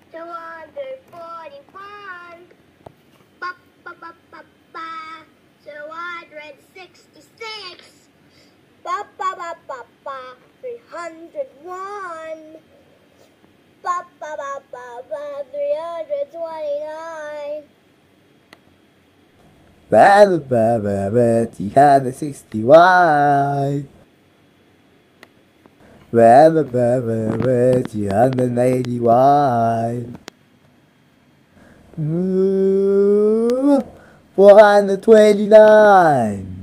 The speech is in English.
241. Ba ba ba ba ba. 266. Ba ba ba ba ba. 301. Ba ba ba ba ba. 329. 361. 381. 429.